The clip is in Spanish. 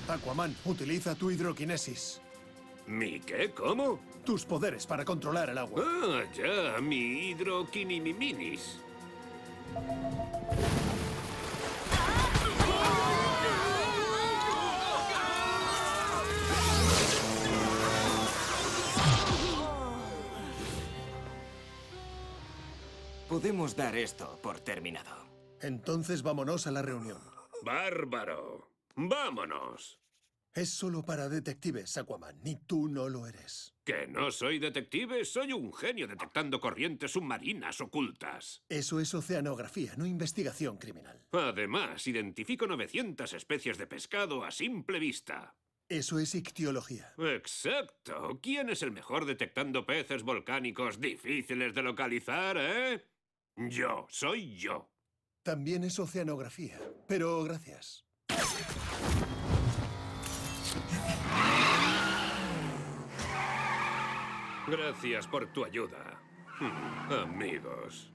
Aquaman, utiliza tu hidroquinesis. ¿Mi qué? ¿Cómo? Tus poderes para controlar el agua. Ah, ya, mi hidroquinimiminis. Podemos dar esto por terminado. Entonces vámonos a la reunión. ¡Bárbaro! ¡Vámonos! Es solo para detectives, Aquaman, ni tú no lo eres. ¿Que no soy detective? Soy un genio detectando corrientes submarinas ocultas. Eso es oceanografía, no investigación criminal. Además, identifico 900 especies de pescado a simple vista. Eso es ictiología. Exacto. ¿Quién es el mejor detectando peces volcánicos difíciles de localizar, Yo, soy yo. También es oceanografía, pero gracias. Gracias por tu ayuda, amigos.